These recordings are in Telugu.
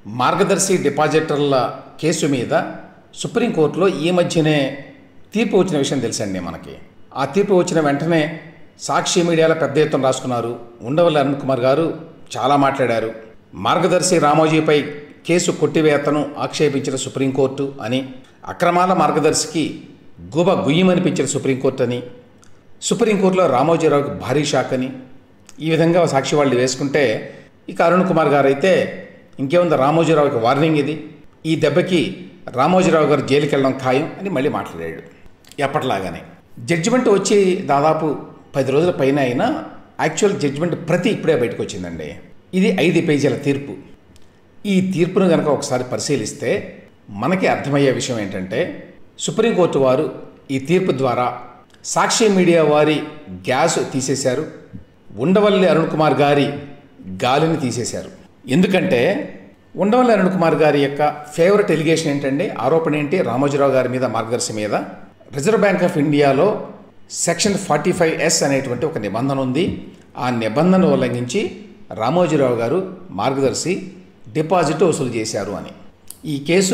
మార్గదర్శి డిపాజిటర్ల కేసు మీద సుప్రీంకోర్టులో ఈ మధ్యనే తీర్పు వచ్చిన విషయం తెలుసండి మనకి. ఆ తీర్పు వచ్చిన వెంటనే సాక్షి మీడియాలో పెద్ద ఎత్తున రాసుకున్నారు. ఉండవల్లి అరుణ్ కుమార్ గారు చాలా మాట్లాడారు. మార్గదర్శి రామోజీపై కేసు కొట్టివేతను ఆక్షేపించిన సుప్రీంకోర్టు అని, అక్రమాల మార్గదర్శికి గుయ్యమనిపించిన సుప్రీంకోర్టు అని, సుప్రీంకోర్టులో రామోజీరావుకి భారీ షాక్ అని, ఈ విధంగా సాక్షి వాళ్ళు వేసుకుంటే ఇక అరుణ్ కుమార్ గారు అయితే ఇంకేముంది, రామోజీరావుకి వార్నింగ్ ఇది, ఈ దెబ్బకి రామోజీరావు గారు జైలుకి వెళ్ళడం ఖాయం అని మళ్ళీ మాట్లాడాడు. ఎప్పటిలాగానే జడ్జిమెంట్ వచ్చి దాదాపు 10 రోజుల పైన అయినా యాక్చువల్ జడ్జిమెంట్ ప్రతి ఇప్పుడే బయటకు వచ్చిందండి. ఇది 5 పేజీల తీర్పు. ఈ తీర్పును కనుక ఒకసారి పరిశీలిస్తే మనకి అర్థమయ్యే విషయం ఏంటంటే, సుప్రీంకోర్టు వారు ఈ తీర్పు ద్వారా సాక్షి మీడియా వారి గ్యాస్ తీసేశారు, ఉండవల్లి అరుణ్ కుమార్ గారి గాలిని తీసేశారు. ఎందుకంటే ఉండవల్లి అరుణ్ కుమార్ గారి యొక్క ఫేవరెట్ ఎలిగేషన్ ఏంటండి, ఆరోపణ ఏంటి, రామోజీరావు గారి మీద, మార్గదర్శి మీద రిజర్వ్ బ్యాంక్ ఆఫ్ ఇండియాలో సెక్షన్ 45S అనేటువంటి ఒక నిబంధన ఉంది. ఆ నిబంధన ఉల్లంఘించి రామోజీరావు గారు, మార్గదర్శి డిపాజిట్ వసూలు చేశారు అని. ఈ కేసు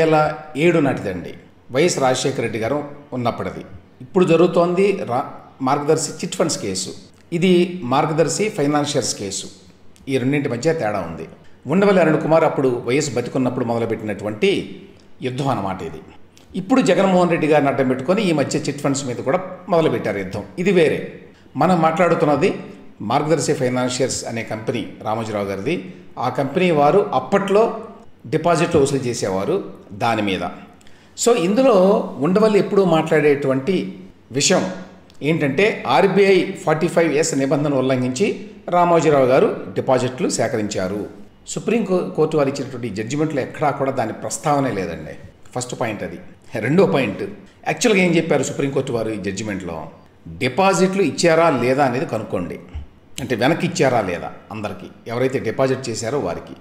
2007 నాటిదండి, వైఎస్ రాజశేఖర రెడ్డి గారు ఉన్నప్పటిది. ఇప్పుడు జరుగుతోంది మార్గదర్శి చిట్ ఫండ్స్ కేసు. ఇది మార్గదర్శి ఫైనాన్షియర్స్ కేసు. ఈ రెండింటి మధ్య తేడా ఉంది. ఉండవల్లి అరుణ్ కుమార్ అప్పుడు వైఎస్ బతికున్నప్పుడు మొదలుపెట్టినటువంటి యుద్ధం అన్నమాట ఇది. ఇప్పుడు జగన్మోహన్ రెడ్డి గారిని అడ్డం పెట్టుకొని ఈ మధ్య చిట్ ఫండ్స్ మీద కూడా మొదలుపెట్టారు యుద్ధం. ఇది వేరే. మనం మాట్లాడుతున్నది మార్గదర్శి ఫైనాన్షియర్స్ అనే కంపెనీ రామోజీరావు గారిది. ఆ కంపెనీ వారు అప్పట్లో డిపాజిట్లు వసూలు చేసేవారు దాని మీద. సో ఇందులో ఉండవల్లి ఎప్పుడూ మాట్లాడేటువంటి విషయం ఏంటంటే, RBI 45S నిబంధన ఉల్లంఘించి రామోజీరావు గారు డిపాజిట్లు సేకరించారు. సుప్రీంకోర్టు వారు ఇచ్చినటువంటి జడ్జిమెంట్లో ఎక్కడా కూడా దాని ప్రస్తావనే లేదండి. ఫస్ట్ పాయింట్ అది. రెండో పాయింట్, యాక్చువల్గా ఏం చెప్పారు సుప్రీంకోర్టు వారు ఈ జడ్జిమెంట్లో, డిపాజిట్లు ఇచ్చారా లేదా అనేది కనుక్కోండి. అంటే వెనక్కి ఇచ్చారా లేదా అందరికీ, ఎవరైతే డిపాజిట్ చేశారో వారికి.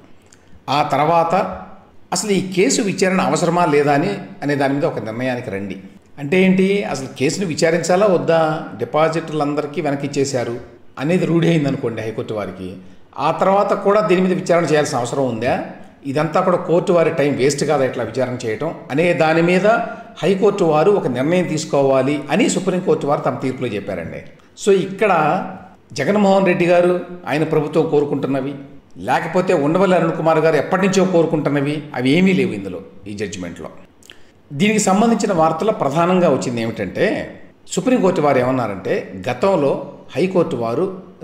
ఆ తర్వాత అసలు ఈ కేసు విచారణ అవసరమా లేదా అనే దాని మీద ఒక నిర్ణయానికి రండి. అంటే ఏంటి, అసలు కేసును విచారించాలా వద్దా, డిపాజిట్లందరికీ వెనక్కి ఇచ్చేశారు అనేది రూఢి అయిందనుకోండి హైకోర్టు వారికి, ఆ తర్వాత కూడా దీని మీద విచారణ చేయాల్సిన అవసరం ఉందా, ఇదంతా కూడా కోర్టు వారి టైం వేస్ట్ కాదా ఇట్లా విచారణ చేయటం అనే దాని మీద హైకోర్టు వారు ఒక నిర్ణయం తీసుకోవాలి అని సుప్రీంకోర్టు వారు తమ తీర్పులో చెప్పారండి. సో ఇక్కడ జగన్మోహన్ రెడ్డి గారు, ఆయన ప్రభుత్వం కోరుకుంటున్నవి, లేకపోతే ఉండవల్లి అరుణ్ కుమార్ గారు ఎప్పటి నుంచో కోరుకుంటున్నవి, అవి ఏమీ లేవు ఇందులో ఈ జడ్జిమెంట్లో. దీనికి సంబంధించిన వార్తలో ప్రధానంగా వచ్చింది ఏమిటంటే, సుప్రీంకోర్టు వారు ఏమన్నారంటే, గతంలో హైకోర్టు వారు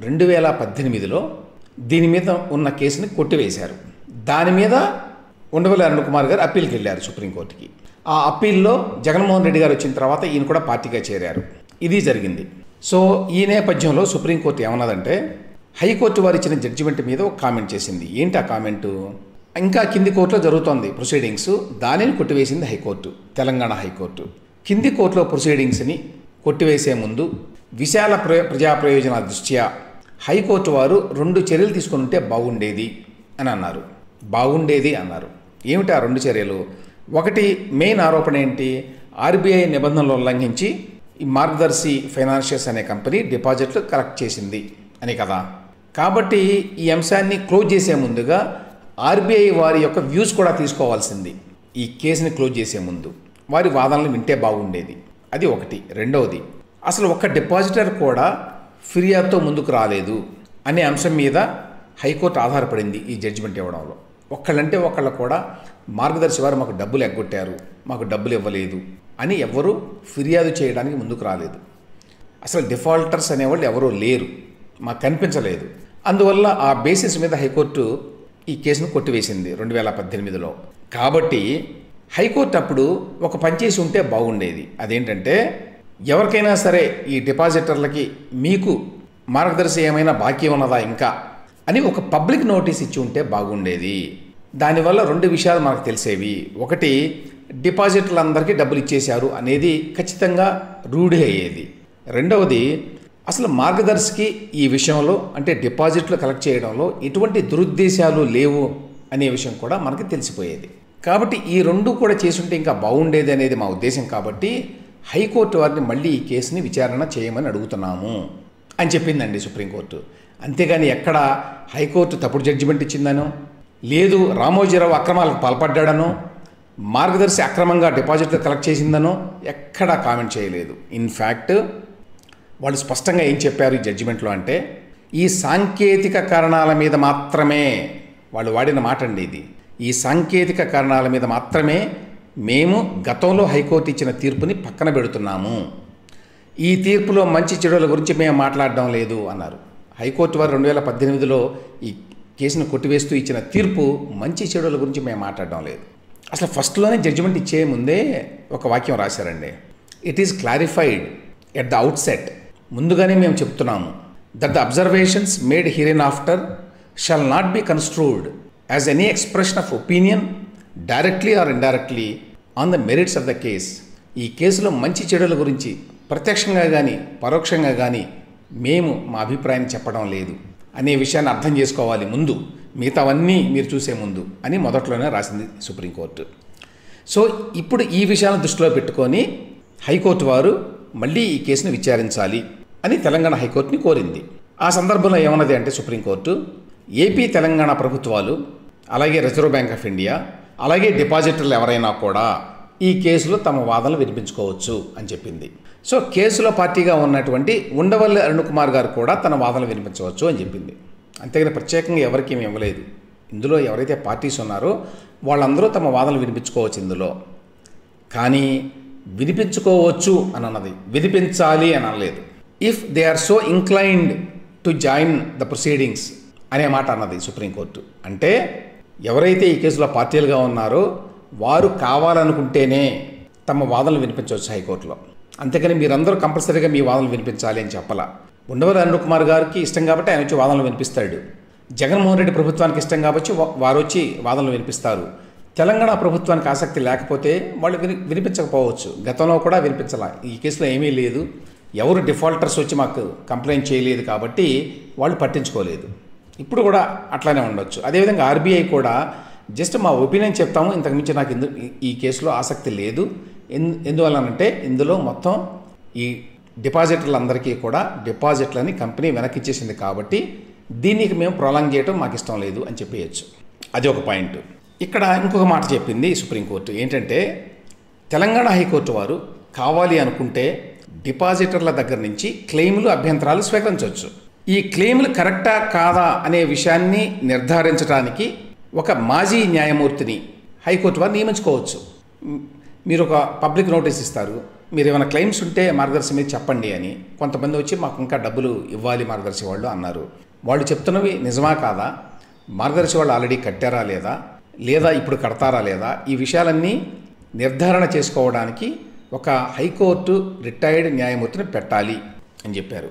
2018లో దీని మీద ఉన్న కేసుని కొట్టివేశారు. దాని మీద ఉండవల్లి అరుణ్ కుమార్ గారు అప్పీల్కి వెళ్ళారు సుప్రీంకోర్టుకి. ఆ అప్పీల్లో జగన్మోహన్ రెడ్డి గారు వచ్చిన తర్వాత ఈయన కూడా పార్టీగా చేరారు. ఇది జరిగింది. సో ఈ నేపథ్యంలో సుప్రీంకోర్టు ఏమన్నదంటే, హైకోర్టు వారు ఇచ్చిన జడ్జిమెంట్ మీద ఒక కామెంట్ చేసింది. ఏంటి ఆ కామెంటు, ఇంకా కింది కోర్టులో జరుగుతోంది ప్రొసీడింగ్స్, దానిని కొట్టివేసింది హైకోర్టు, తెలంగాణ హైకోర్టు. కింది కోర్టులో ప్రొసీడింగ్స్ని కొట్టివేసే ముందు విశాల ప్రజా ప్రయోజనాల దృష్ట్యా హైకోర్టు వారు 2 చర్యలు తీసుకుని ఉంటే బాగుండేది అని అన్నారు. బాగుండేది అన్నారు. ఏమిటి ఆ 2 చర్యలు? ఒకటి, మెయిన్ ఆరోపణ ఏంటి, RBI నిబంధనలు ఉల్లంఘించి ఈ మార్గదర్శి ఫైనాన్షియర్స్ అనే కంపెనీ డిపాజిట్లు కలెక్ట్ చేసింది అని కదా. కాబట్టి ఈ అంశాన్ని క్లోజ్ చేసే ముందుగా RBI వారి యొక్క వ్యూస్ కూడా తీసుకోవాల్సింది. ఈ కేసుని క్లోజ్ చేసే ముందు వారి వాదనలు వింటే బాగుండేది. అది ఒకటి. రెండవది, అసలు ఒక్క డిపాజిటర్ కూడా ఫిర్యాదుతో ముందుకు రాలేదు అనే అంశం మీద హైకోర్టు ఆధారపడింది ఈ జడ్జిమెంట్ ఇవ్వడంలో. ఒకళ్ళంటే ఒకళ్ళు కూడా మార్గదర్శి వారు మాకు డబ్బులు ఎగ్గొట్టారు, మాకు డబ్బులు ఇవ్వలేదు అని ఎవరు ఫిర్యాదు చేయడానికి ముందుకు రాలేదు. అసలు డిఫాల్టర్స్ అనేవాళ్ళు ఎవరూ లేరు, మాకు కనిపించలేదు. అందువల్ల ఆ బేసిస్ మీద హైకోర్టు ఈ కేసును కొట్టివేసింది 2018లో. కాబట్టి హైకోర్టు అప్పుడు ఒక పని చేసి ఉంటే బాగుండేది. అదేంటంటే, ఎవరికైనా సరే ఈ డిపాజిటర్లకి మీకు మార్గదర్శి ఏమైనా బాకీ ఉన్నదా ఇంకా అని ఒక పబ్లిక్ నోటీస్ ఇచ్చి ఉంటే బాగుండేది. దానివల్ల 2 విషయాలు మనకు తెలిసేవి. ఒకటి, డిపాజిటర్లందరికీ డబ్బులు ఇచ్చేశారు అనేది ఖచ్చితంగా రూఢి అయ్యేది. రెండవది, అసలు మార్గదర్శికి ఈ విషయంలో, అంటే డిపాజిట్లు కలెక్ట్ చేయడంలో ఎటువంటి దురుద్దేశాలు లేవు అనే విషయం కూడా మనకి తెలిసిపోయేది. కాబట్టి ఈ 2 కూడా చేసుంటే ఇంకా బాగుండేది అనేది మా ఉద్దేశం. కాబట్టి హైకోర్టు వారిని మళ్ళీ ఈ కేసుని విచారణ చేయమని అడుగుతున్నాము అని చెప్పిందండి సుప్రీంకోర్టు. అంతేగాని ఎక్కడ హైకోర్టు తప్పుడు జడ్జిమెంట్ ఇచ్చిందనో, లేదు రామోజీరావు అక్రమాలకు పాల్పడ్డాడనో, మార్గదర్శి అక్రమంగా డిపాజిట్లు కలెక్ట్ చేసిందనో ఎక్కడా కామెంట్ చేయలేదు. ఇన్ఫ్యాక్ట్ వాళ్ళు స్పష్టంగా ఏం చెప్పారు ఈ జడ్జిమెంట్లో అంటే, ఈ సాంకేతిక కారణాల మీద మాత్రమే, వాళ్ళు వాడిన మాట అండి ఇది, ఈ సాంకేతిక కారణాల మీద మాత్రమే మేము గతంలో హైకోర్టు ఇచ్చిన తీర్పుని పక్కన పెడుతున్నాము. ఈ తీర్పులో మంచి చెడుల గురించి మేము మాట్లాడడం లేదు అన్నారు. హైకోర్టు వారు 2018లో ఈ కేసును కొట్టివేస్తూ ఇచ్చిన తీర్పు మంచి చెడుల గురించి మేము మాట్లాడడం లేదు. అసలు ఫస్ట్లోనే జడ్జిమెంట్ ఇచ్చే ముందే ఒక వాక్యం రాశారండి. It is clarified at the outset, ముందుగానే మేము చెప్తున్నాము, that the observations made hereafter shall not be construed as any expression of opinion directly or indirectly on the merits of the case. ఈ కేసులో మంచి చెడుల గురించి ప్రత్యక్షంగా కానీ పరోక్షంగా కానీ మేము మా అభిప్రాయాన్ని చెప్పడం లేదు అనే విషయాన్ని అర్థం చేసుకోవాలి ముందు, మిగతావన్నీ మీరు చూసే ముందు అని మొదట్లోనే రాసింది సుప్రీంకోర్టు. సో ఇప్పుడు ఈ విషయాలను దృష్టిలో పెట్టుకొని హైకోర్టు వారు మళ్ళీ ఈ కేసును విచారించాలి అని తెలంగాణ హైకోర్టుని కోరింది. ఆ సందర్భంలో ఏమన్నది అంటే సుప్రీంకోర్టు, ఏపీ తెలంగాణ ప్రభుత్వాలు అలాగే రిజర్వ్ బ్యాంక్ ఆఫ్ ఇండియా అలాగే డిపాజిటర్లు ఎవరైనా కూడా ఈ కేసులో తమ వాదనలు వినిపించుకోవచ్చు అని చెప్పింది. సో కేసులో పార్టీగా ఉన్నటువంటి ఉండవల్లి అరుణ్ కుమార్ గారు కూడా తన వాదనలు వినిపించవచ్చు అని చెప్పింది. అంతేగాని ప్రత్యేకంగా ఎవరికి ఏమి ఇవ్వలేదు. ఇందులో ఎవరైతే పార్టీస్ ఉన్నారో వాళ్ళందరూ తమ వాదనలు వినిపించుకోవచ్చు ఇందులో. కానీ వినిపించుకోవచ్చు అని అన్నది, వినిపించాలి అని అనలేదు. If they are so inclined to join the proceedings అనే మాట అన్నది సుప్రీంకోర్టు. అంటే ఎవరైతే ఈ కేసులో పార్టీలుగా ఉన్నారో వారు కావాలనుకుంటేనే తమ వాదనలు వినిపించవచ్చు హైకోర్టులో. అంతేకాని మీరందరూ కంపల్సరీగా మీ వాదనలు వినిపించాలి అని చెప్పాల. ఉండవల్లి అరుణ్ కుమార్ గారికి ఇష్టం కాబట్టి ఆయన వచ్చి వాదనలు వినిపిస్తాడు. జగన్మోహన్ రెడ్డి ప్రభుత్వానికి ఇష్టం కాబట్టి వారు వచ్చి వాదనలు వినిపిస్తారు. తెలంగాణ ప్రభుత్వానికి ఆసక్తి లేకపోతే వాళ్ళు వినిపించకపోవచ్చు. గతంలో కూడా వినిపించాల. ఈ కేసులో ఏమీ లేదు, ఎవరు డిఫాల్టర్స్ వచ్చి మాకు కంప్లైంట్ చేయలేదు కాబట్టి వాళ్ళు పట్టించుకోలేదు. ఇప్పుడు కూడా అట్లానే ఉండొచ్చు. అదేవిధంగా ఆర్బీఐ కూడా జస్ట్ మా ఒపీనియన్ చెప్తాము, ఇంతకుమించి నాకు ఈ కేసులో ఆసక్తి లేదు. ఎందువల్లనంటే ఇందులో మొత్తం ఈ డిపాజిటర్లందరికీ కూడా డిపాజిట్లని కంపెనీ వెనక్కి ఇచ్చేసింది కాబట్టి దీనికి మేము ప్రొలాంగ్ చేయడం మాకు ఇష్టం లేదు అని చెప్పేయచ్చు. అది ఒక పాయింట్. ఇక్కడ ఇంకొక మాట చెప్పింది సుప్రీంకోర్టు ఏంటంటే, తెలంగాణ హైకోర్టు వారు కావాలి అనుకుంటే డిపాజిటర్ల దగ్గర నుంచి క్లెయిములు అభ్యంతరాలు స్వీకరించవచ్చు. ఈ క్లెయిములు కరెక్టా కాదా అనే విషయాన్ని నిర్ధారించడానికి ఒక మాజీ న్యాయమూర్తిని హైకోర్టు వారు నియమించుకోవచ్చు. మీరు ఒక పబ్లిక్ నోటీస్ ఇస్తారు, మీరు ఏమైనా క్లెయిమ్స్ ఉంటే మార్గదర్శి మీద చెప్పండి అని. కొంతమంది వచ్చి మాకు ఇంకా డబ్బులు ఇవ్వాలి మార్గదర్శి వాళ్ళు అన్నారు. వాళ్ళు చెప్తున్నవి నిజమా కాదా, మార్గదర్శి వాళ్ళు ఆల్రెడీ కట్టారా లేదా, లేదా ఇప్పుడు కడతారా లేదా, ఈ విషయాలన్నీ నిర్ధారణ చేసుకోవడానికి ఒక హైకోర్టు రిటైర్డ్ న్యాయమూర్తిని పెట్టాలి అని చెప్పారు.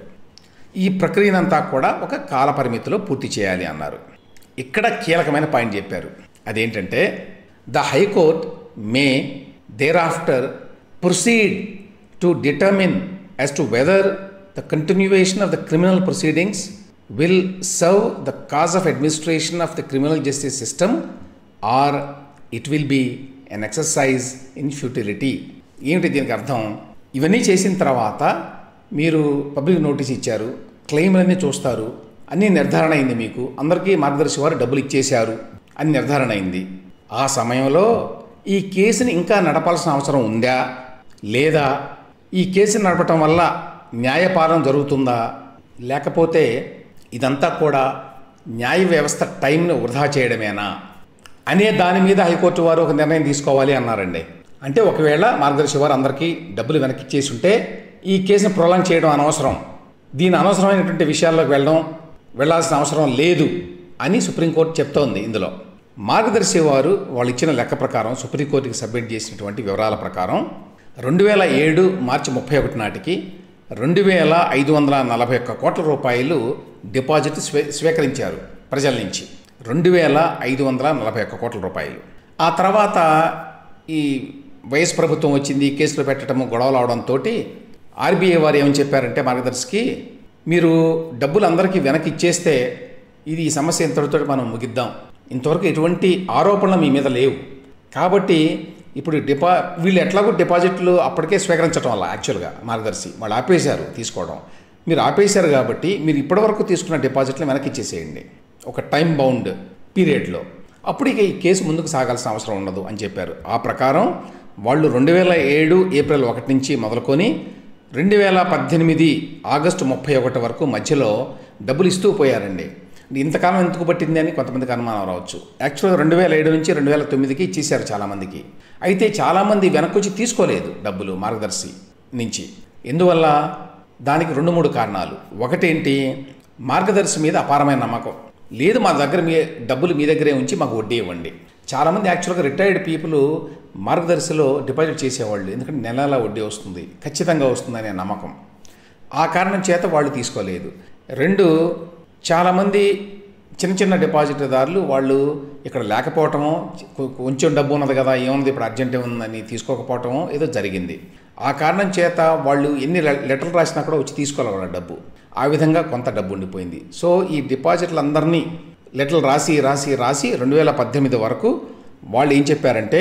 ఈ ప్రక్రియనంతా కూడా ఒక కాల పరిమితిలో పూర్తి చేయాలి అన్నారు. ఇక్కడ కీలకమైన పాయింట్ చెప్పారు. అదేంటంటే, the high court may thereafter proceed to determine as to whether the continuation of the criminal proceedings will serve the cause of administration of the criminal justice system or it will be an exercise in futility. ఏమిటి దీనికి అర్థం? ఇవన్నీ చేసిన తర్వాత మీరు పబ్లిక్ నోటీస్ ఇచ్చారు, క్లెయిమ్లన్నీ చూస్తారు, అన్నీ నిర్ధారణ అయింది, మీకు అందరికీ మార్గదర్శి వారు డబ్బులు ఇచ్చేశారు అని నిర్ధారణ అయింది. ఆ సమయంలో ఈ కేసుని ఇంకా నడపాల్సిన అవసరం ఉందా లేదా, ఈ కేసుని నడపటం వల్ల న్యాయపాలన జరుగుతుందా, లేకపోతే ఇదంతా కూడా న్యాయ వ్యవస్థ టైంని వృధా చేయడమేనా అనే దాని మీద హైకోర్టు వారు ఒక నిర్ణయం తీసుకోవాలి అన్నారండి. అంటే ఒకవేళ మార్గదర్శి వారు అందరికీ డబ్బులు వెనక్కి ఇచ్చేసి ఉంటే ఈ కేసుని ప్రొలాంగ్ చేయడం అనవసరం, దీని అనవసరమైనటువంటి విషయాల్లోకి వెళ్లాల్సిన అవసరం లేదు అని సుప్రీంకోర్టు చెప్తోంది. ఇందులో మార్గదర్శి వారు వాళ్ళు ఇచ్చిన లెక్క ప్రకారం సుప్రీంకోర్టుకి సబ్మిట్ చేసినటువంటి వివరాల ప్రకారం 2007 మార్చి 31 నాటికి 2,541 కోట్ల రూపాయలు డిపాజిట్ స్వీకరించారు ప్రజల నుంచి. 2,541 కోట్ల రూపాయలు. ఆ తర్వాత ఈ వైఎస్ ప్రభుత్వం వచ్చింది, కేసులు పెట్టడము, గొడవలు అవడంతో ఆర్బీఐ వారు ఏమని చెప్పారంటే మార్గదర్శికి, మీరు డబ్బులు అందరికీ వెనక్కి ఇచ్చేస్తే ఈ సమస్య ఇంతటితో మనం ముగిద్దాం, ఇంతవరకు ఎటువంటి ఆరోపణలు మీ మీద లేవు కాబట్టి ఇప్పుడు వీళ్ళు ఎట్లాగో డిపాజిట్లు అప్పటికే స్వీకరించడం వల్ల యాక్చువల్గా మార్గదర్శి వాళ్ళు ఆపేశారు తీసుకోవడం. మీరు ఆపేశారు కాబట్టి మీరు ఇప్పటివరకు తీసుకున్న డిపాజిట్లు వెనక్కి ఇచ్చేసేయండి ఒక టైం బౌండ్ పీరియడ్లో. అప్పుడు ఇక ఈ కేసు ముందుకు సాగాల్సిన అవసరం ఉండదు అని చెప్పారు. ఆ ప్రకారం వాళ్ళు 2007 ఏప్రిల్ 1 నుంచి మొదలుకొని 2018 ఆగస్టు 31 వరకు మధ్యలో డబ్బులు ఇస్తూ పోయారండి. ఇంతకాలం ఎందుకు పట్టింది అని కొంతమందికి అనుమానం రావచ్చు. యాక్చువల్గా 2007 నుంచి 2009కి ఇచ్చేశారు చాలామందికి. అయితే చాలామంది వెనక్కొచ్చి తీసుకోలేదు డబ్బులు మార్గదర్శి నుంచి. ఎందువల్ల? దానికి 2-3 కారణాలు. ఒకటేంటి, మార్గదర్శి మీద అపారమైన నమ్మకం లేదు. మా దగ్గర డబ్బులు మీ దగ్గరే ఉంచి మాకు వడ్డీ ఇవ్వండి. చాలామంది యాక్చువల్గా రిటైర్డ్ పీపుల్ మార్గదర్శిలో డిపాజిట్ చేసేవాళ్ళు. ఎందుకంటే నెలలా వడ్డీ వస్తుంది, ఖచ్చితంగా వస్తుందనే నమ్మకం. ఆ కారణం చేత వాళ్ళు తీసుకోలేదు. 2, చాలామంది చిన్న చిన్న డిపాజిట్దారులు వాళ్ళు ఇక్కడ లేకపోవటమో, కొంచెం డబ్బు ఉన్నది కదా ఏముంది ఇప్పుడు అర్జెంట్ ఉందని తీసుకోకపోవటమో ఏదో జరిగింది. ఆ కారణం చేత వాళ్ళు ఎన్ని లెటర్లు రాసినా కూడా వచ్చి తీసుకోవాలి డబ్బు. ఆ విధంగా కొంత డబ్బు ఉండిపోయింది. సో ఈ డిపాజిట్లందరినీ లెటర్లు రాసి 2018 వరకు వాళ్ళు ఏం చెప్పారంటే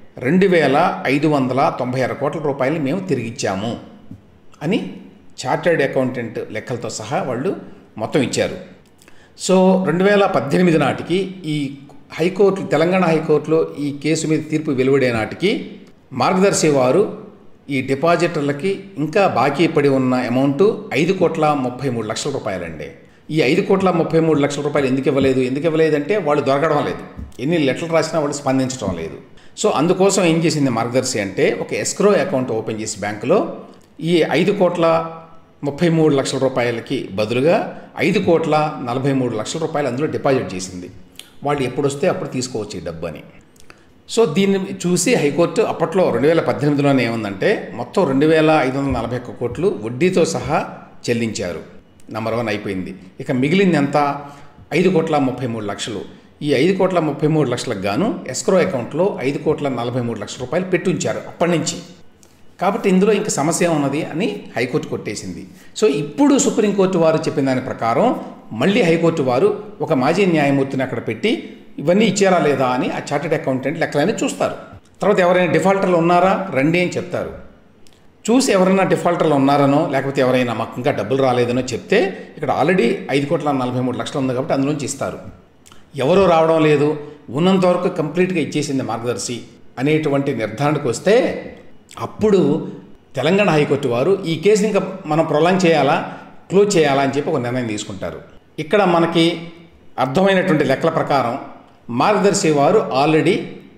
2,596 కోట్ల రూపాయలు మేము తిరిగిచ్చాము అని చార్టర్డ్ అకౌంటెంట్ లెక్కలతో సహా వాళ్ళు మొత్తం ఇచ్చారు. సో 2018 నాటికి ఈ హైకోర్టు, తెలంగాణ హైకోర్టులో ఈ కేసు మీద తీర్పు వెలువడే నాటికి మార్గదర్శి వారు ఈ డిపాజిటర్లకి ఇంకా బాకీ పడి ఉన్న అమౌంట్ 5,33,00,000 రూపాయలండి. ఈ 5,33,00,000 రూపాయలు ఎందుకు ఇవ్వలేదంటే వాళ్ళు దొరకడం లేదు. ఎన్ని లెటర్లు రాసినా వాళ్ళు స్పందించడం లేదు. సో అందుకోసం ఏం చేసింది మార్గదర్శి అంటే ఒక ఎస్క్రో అకౌంట్ ఓపెన్ చేసి బ్యాంకులో ఈ 5,33,00,000 రూపాయలకి బదులుగా 5,43,00,000 రూపాయలు అందులో డిపాజిట్ చేసింది. వాళ్ళు ఎప్పుడు వస్తే అప్పుడు తీసుకోవచ్చు ఈ డబ్బు అని. సో దీన్ని చూసి హైకోర్టు అప్పట్లో 2018లోనే ఏముందంటే మొత్తం 2,541 కోట్లు వడ్డీతో సహా చెల్లించారు. నంబర్ 1 అయిపోయింది. ఇక మిగిలింది ఎంత? 5,33,00,000. ఈ 5,33,00,000కి గాను ఎస్క్రో అకౌంట్లో 5,43,00,000 రూపాయలు పెట్టుంచారు అప్పటి నుంచి. కాబట్టి ఇందులో ఇంక సమస్య ఉన్నది అని హైకోర్టు కొట్టేసింది. సో ఇప్పుడు సుప్రీంకోర్టు వారు చెప్పిన దాని ప్రకారం మళ్ళీ హైకోర్టు వారు ఒక మాజీ న్యాయమూర్తిని అక్కడ పెట్టి ఇవన్నీ ఇచ్చారా లేదా అని ఆ చార్టెడ్ అకౌంటెంట్ లెక్కలన్నీ చూస్తారు. తర్వాత ఎవరైనా డిఫాల్టర్లు ఉన్నారా రండి అని చెప్తారు. చూసి ఎవరైనా డిఫాల్టర్లు ఉన్నారనో లేకపోతే ఎవరైనా మాకు ఇంకా డబ్బులు రాలేదనో చెప్తే ఇక్కడ ఆల్రెడీ 5,43,00,000 ఉంది కాబట్టి అందులోంచి ఇస్తారు. ఎవరూ రావడం లేదు, ఉన్నంతవరకు కంప్లీట్గా ఇచ్చేసింది మార్గదర్శి అనేటువంటి నిర్ధారణకు వస్తే అప్పుడు తెలంగాణ హైకోర్టు వారు ఈ కేసుని ఇంకా మనం ప్రొలాంగ్ చేయాలా, క్లోజ్ చేయాలా అని చెప్పి ఒక నిర్ణయం తీసుకుంటారు. ఇక్కడ మనకి అర్థమైనటువంటి లెక్కల ప్రకారం మార్గదర్శి వారు ఆల్రెడీ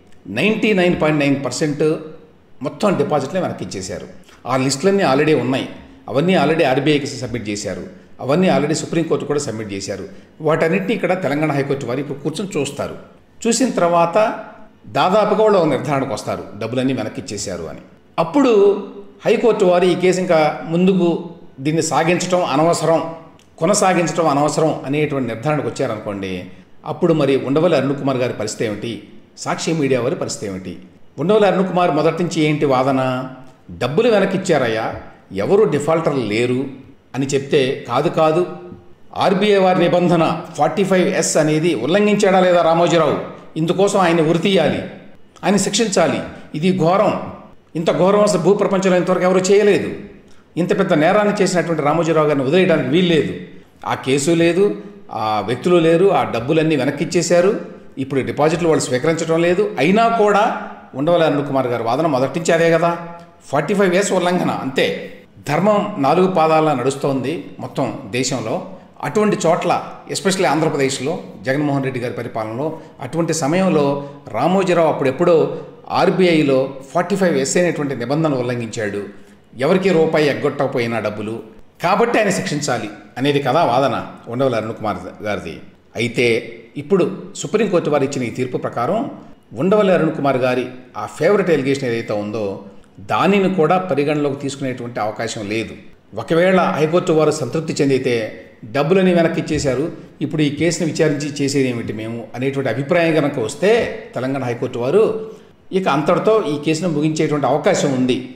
99.9% మొత్తం డిపాజిట్లే మనకి ఇచ్చేశారు. ఆ లిస్టులన్నీ ఆల్రెడీ ఉన్నాయి. అవన్నీ ఆల్రెడీ ఆర్బీఐకి సబ్మిట్ చేశారు. అవన్నీ ఆల్రెడీ సుప్రీంకోర్టు కూడా సబ్మిట్ చేశారు. వాటన్నిటిని ఇక్కడ తెలంగాణ హైకోర్టు వారు ఇప్పుడు కూర్చొని చూస్తారు. చూసిన తర్వాత దాదాపుగా వాళ్ళు నిర్ధారణకు వస్తారు డబ్బులన్నీ వెనక్కి ఇచ్చేశారు అని. అప్పుడు హైకోర్టు వారు ఈ కేసు ఇంకా ముందుకు దీన్ని కొనసాగించడం అనవసరం అనేటువంటి నిర్ధారణకు వచ్చారనుకోండి. అప్పుడు మరి ఉండవల్లి అరుణ్ కుమార్ గారి పరిస్థితి ఏమిటి, సాక్షి మీడియా వారి పరిస్థితి ఏమిటి? ఉండవల్లి అరుణ్ కుమార్ మొదటి నుంచి ఏంటి వాదన? డబ్బులు వెనక్కి ఇచ్చారయ్యా, ఎవరు డిఫాల్టర్లు లేరు అని చెప్తే కాదు ఆర్బీఐ వారి నిబంధన 45S అనేది ఉల్లంఘించాడా లేదా రామోజీరావు, ఇందుకోసం ఆయన ఉరి తీయాలి, ఆయన శిక్షించాలి. ఇది ఘోరం. ఇంత ఘోరం అసలు భూప్రపంచంలో ఇంతవరకు ఎవరు చేయలేదు. ఇంత పెద్ద నేరాన్ని చేసినటువంటి రామోజీరావు గారిని వదిలేయడానికి వీల్లేదు. ఆ కేసు లేదు, ఆ వ్యక్తులు లేరు, ఆ డబ్బులన్నీ వెనక్కి ఇచ్చేశారు. ఇప్పుడు డిపాజిట్లు వాళ్ళు స్వీకరించడం లేదు. అయినా కూడా ఉండవల్లి అరుణ్ కుమార్ గారి వాదన మొదటి నుంచి అదే కదా, 45S ఉల్లంఘన అంతే. ధర్మం 4 పాదాల నడుస్తోంది మొత్తం దేశంలో. అటువంటి చోట్ల ఎస్పెషల్లీ ఆంధ్రప్రదేశ్లో జగన్మోహన్ రెడ్డి గారి పరిపాలనలో అటువంటి సమయంలో రామోజీరావు అప్పుడెప్పుడో ఆర్బీఐలో 45S అనేటువంటి నిబంధన ఉల్లంఘించాడు. ఎవరికి రూపాయి ఎగ్గొట్టకపోయినా డబ్బులు, కాబట్టి ఆయన శిక్షించాలి అనేది కదా వాదన ఉండవల్లి అరుణ్ కుమార్ గారిది. అయితే ఇప్పుడు సుప్రీంకోర్టు వారు ఇచ్చిన ఈ తీర్పు ప్రకారం ఉండవల్లి అరుణ్ కుమార్ గారి ఆ ఫేవరెట్ ఎలిగేషన్ ఏదైతే ఉందో దానిని కూడా పరిగణలోకి తీసుకునేటువంటి అవకాశం లేదు. ఒకవేళ హైకోర్టు వారు సంతృప్తి చెందితే డబ్బులని వెనక్కి ఇచ్చేశారు, ఇప్పుడు ఈ కేసును విచారించి చేసేది ఏమిటి మేము అనేటువంటి అభిప్రాయం కనుక వస్తే తెలంగాణ హైకోర్టు వారు ఇక అంతటితో ఈ కేసును ముగించేటువంటి అవకాశం ఉంది.